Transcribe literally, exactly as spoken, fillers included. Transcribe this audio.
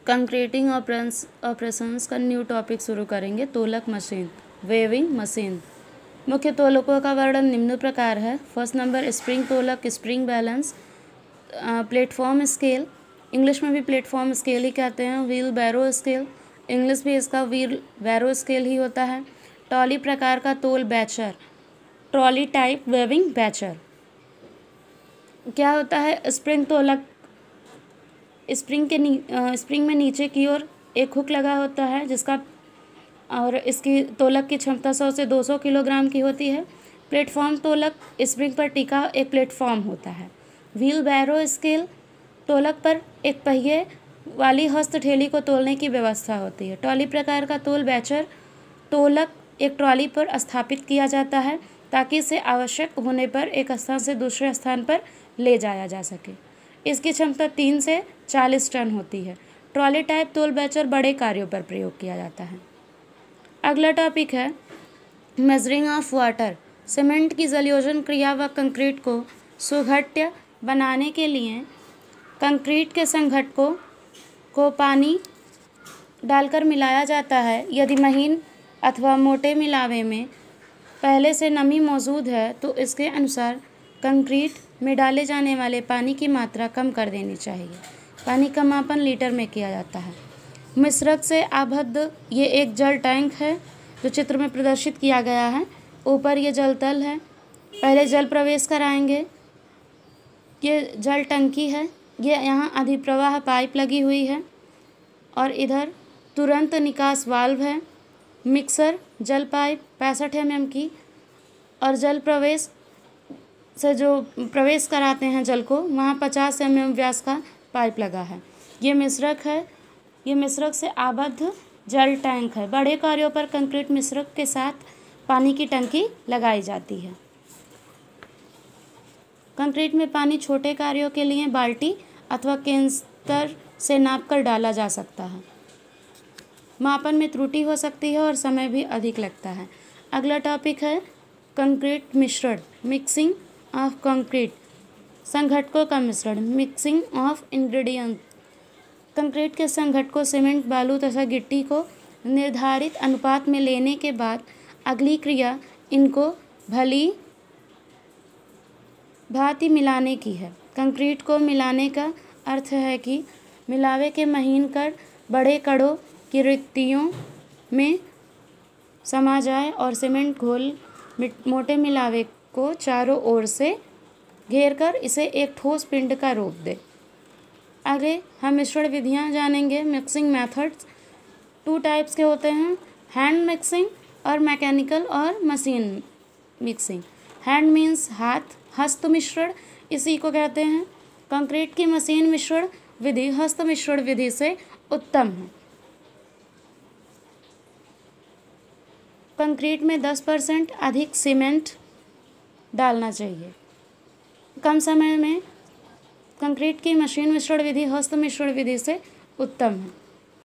Concreting operations operations का new topic शुरू करेंगे। तोलक मशीन, वेविंग मशीन। मुख्य तोलकों का वर्णन निम्न प्रकार है। फर्स्ट नंबर स्प्रिंग तोलक, spring balance, platform scale, English में भी प्लेटफॉर्म स्केल ही कहते हैं। व्हील बैरो स्केल, इंग्लिश भी इसका व्हील बैरो स्केल ही होता है। ट्रॉली प्रकार का तोल, batcher, trolley type weighing batcher. क्या होता है स्प्रिंग तोलक? स्प्रिंग के नी स्प्रिंग में नीचे की ओर एक हुक लगा होता है जिसका और इसकी तोलक की क्षमता सौ से दो सौ किलोग्राम की होती है। प्लेटफॉर्म तोलक स्प्रिंग पर टिका एक प्लेटफॉर्म होता है। व्हील बैरो स्केल, तोलक पर एक पहिए वाली हस्तठेली को तोलने की व्यवस्था होती है। ट्रॉली प्रकार का तोल, बैचर, तोलक एक ट्रॉली पर स्थापित किया जाता है ताकि इसे आवश्यक होने पर एक स्थान से दूसरे स्थान पर ले जाया जा सके। इसकी क्षमता तीन से चालीस टन होती है। ट्रॉली टाइप तोल बैचर बड़े कार्यों पर प्रयोग किया जाता है। अगला टॉपिक है मेजरिंग ऑफ वाटर। सीमेंट की जलयोजन क्रिया व कंक्रीट को सुघट्य बनाने के लिए कंक्रीट के संघटकों को पानी डालकर मिलाया जाता है। यदि महीन अथवा मोटे मिलावे में पहले से नमी मौजूद है तो इसके अनुसार कंक्रीट में डाले जाने वाले पानी की मात्रा कम कर देनी चाहिए। पानी का मापन लीटर में किया जाता है। मिश्रक से आबद्ध ये एक जल टैंक है जो चित्र में प्रदर्शित किया गया है। ऊपर ये जल तल है। पहले जल प्रवेश कराएंगे। ये जल टंकी है। ये यहाँ अधिप्रवाह पाइप लगी हुई है और इधर तुरंत निकास वाल्व है। मिक्सर जल पाइप पैंसठ एम एम की और जल प्रवेश से जो प्रवेश कराते हैं जल को वहाँ पचास एम एम व्यास का पाइप लगा है। ये मिश्रक है। ये मिश्रक से आबद्ध जल टैंक है। बड़े कार्यों पर कंक्रीट मिश्रक के साथ पानी की टंकी लगाई जाती है। कंक्रीट में पानी छोटे कार्यों के लिए बाल्टी अथवा कैंस्तर से नापकर डाला जा सकता है। मापन में त्रुटि हो सकती है और समय भी अधिक लगता है। अगला टॉपिक है कंक्रीट मिश्रण, मिक्सिंग ऑफ कंक्रीट। संघटकों का मिश्रण, मिक्सिंग ऑफ इंग्रेडिएंट। कंक्रीट के संघटकों सीमेंट, बालू तथा गिट्टी को निर्धारित अनुपात में लेने के बाद अगली क्रिया इनको भली भांति मिलाने की है। कंक्रीट को मिलाने का अर्थ है कि मिलावे के महीन कण बड़े कणों की रिक्तियों में समा जाए और सीमेंट घोल मोटे मिलावे को चारों ओर से घेर कर इसे एक ठोस पिंड का रूप दे। आगे हम मिश्रण विधियां जानेंगे। मिक्सिंग मेथड्स टू टाइप्स के होते हैं, हैंड मिक्सिंग और मैकेनिकल और मशीन मिक्सिंग। हैंड मीन्स हाथ, हस्त मिश्रण इसी को कहते हैं। कंक्रीट की मशीन मिश्रण विधि हस्त मिश्रण विधि से उत्तम है। कंक्रीट में दस परसेंट अधिक सीमेंट डालना चाहिए। कम समय में कंक्रीट की मशीन मिश्रण विधि हस्त मिश्रण विधि से उत्तम है।